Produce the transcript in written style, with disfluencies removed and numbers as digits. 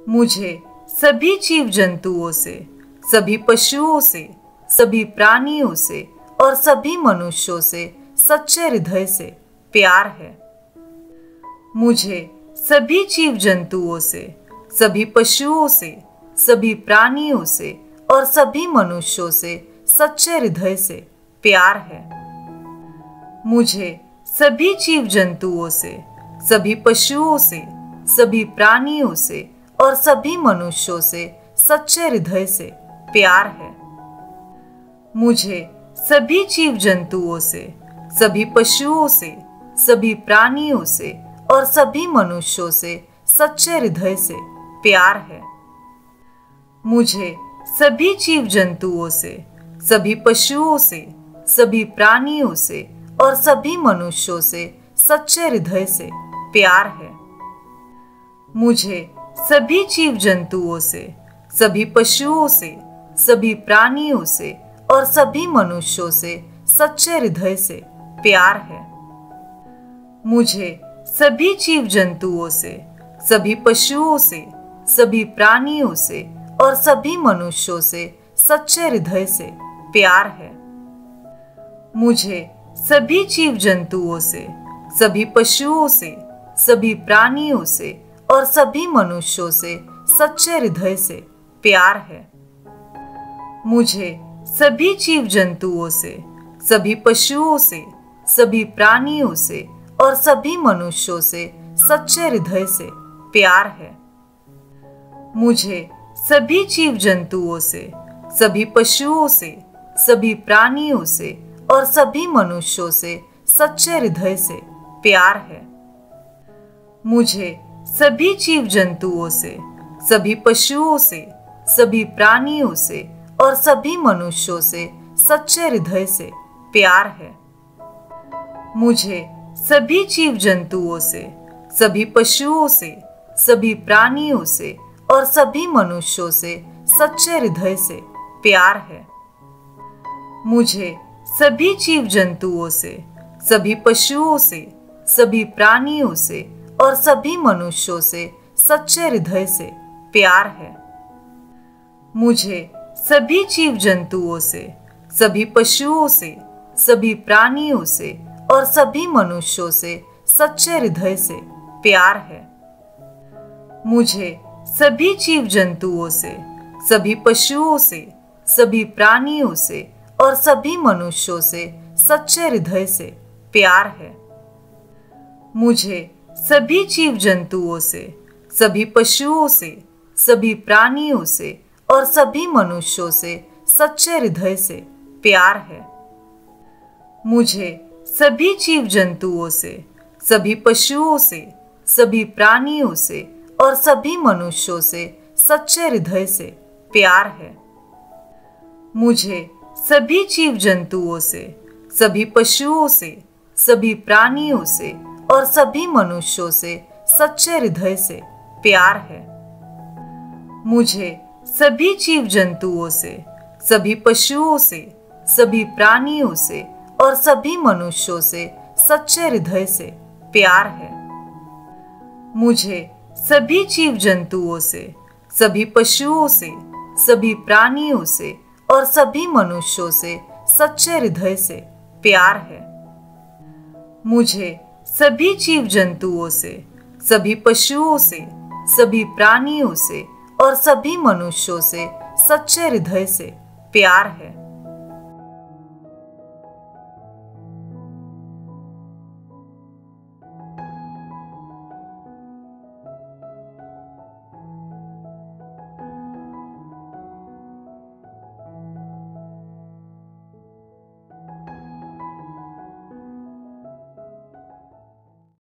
मुझे सभी जीव जंतुओं से, सभी पशुओं से, सभी प्राणियों से और सभी मनुष्यों से सच्चे हृदय से प्यार है। मुझे सभी जीव जंतुओं से, सभी पशुओं से, सभी प्राणियों से और सभी मनुष्यों से सच्चे हृदय से प्यार है। मुझे सभी जीव जंतुओं से, सभी पशुओं से, सभी प्राणियों से और सभी मनुष्यों से सच्चे हृदय से प्यार है। मुझे सभी जीव जंतुओं से, सभी पशुओं से, सभी प्राणियों से और सभी मनुष्यों से सच्चे हृदय से प्यार है। मुझे सभी जीव जंतुओं से, सभी पशुओं से, सभी प्राणियों से और सभी मनुष्यों से सच्चे हृदय से प्यार है। मुझे सभी जीव जंतुओं से, सभी पशुओं से, सभी प्राणियों से और सभी मनुष्यों से सच्चे हृदय से प्यार है। मुझे सभी जीव जंतुओं से, सभी पशुओं से, सभी प्राणियों से और सभी मनुष्यों से सच्चे हृदय से प्यार है। मुझे सभी जीव जंतुओं से, सभी पशुओं से, सभी प्राणियों से और सभी मनुष्यों से सच्चे हृदय से प्यार है। मुझे सभी जीव जंतुओं से, सभी पशुओं से, सभी प्राणियों से और सभी मनुष्यों से सच्चे हृदय से प्यार है। मुझे सभी जीव जंतुओं से, सभी पशुओं से, सभी प्राणियों से और सभी मनुष्यों से सच्चे हृदय से प्यार है। मुझे सभी जीव जंतुओं से, सभी पशुओं से, सभी प्राणियों से और सभी मनुष्यों से सच्चे हृदय से प्यार है। मुझे सभी जीव जंतुओं से, सभी पशुओं से, सभी प्राणियों से और सभी मनुष्यों से सच्चे हृदय से प्यार है। मुझे सभी जीव जंतुओं से, सभी पशुओं से, सभी प्राणियों से और सभी मनुष्यों से सच्चे हृदय से प्यार है। मुझे सभी जीव जंतुओं से, सभी पशुओं से, सभी प्राणियों से और सभी मनुष्यों से सच्चे हृदय से प्यार है। मुझे सभी जीव जंतुओं से, सभी पशुओं से, सभी प्राणियों से और सभी मनुष्यों से सच्चे हृदय से प्यार है। मुझे सभी जीव जंतुओं से, सभी पशुओं से, सभी प्राणियों से और सभी मनुष्यों से सच्चे हृदय से प्यार है। मुझे सभी जीव जंतुओं से, सभी पशुओं से, सभी प्राणियों से और सभी मनुष्यों से सच्चे हृदय से प्यार है। मुझे सभी जीव जंतुओं से, सभी पशुओं से, सभी प्राणियों से और सभी मनुष्यों से सच्चे हृदय से प्यार है। मुझे सभी जीव जंतुओं से, सभी पशुओं से, सभी प्राणियों से और सभी मनुष्यों से सच्चे हृदय से प्यार है। मुझे सभी जीव जंतुओं से, सभी पशुओं से, सभी प्राणियों से और सभी मनुष्यों से सच्चे हृदय से प्यार है। मुझे सभी जीव जंतुओं से, सभी पशुओं से, सभी प्राणियों से और सभी मनुष्यों से सच्चे हृदय से प्यार है।